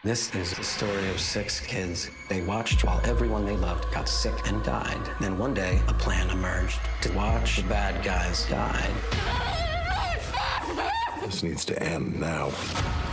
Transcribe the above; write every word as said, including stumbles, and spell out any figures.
This is the story of six kids. They watched while everyone they loved got sick and died. Then one day, a plan emerged to watch the bad guys die. This needs to end now.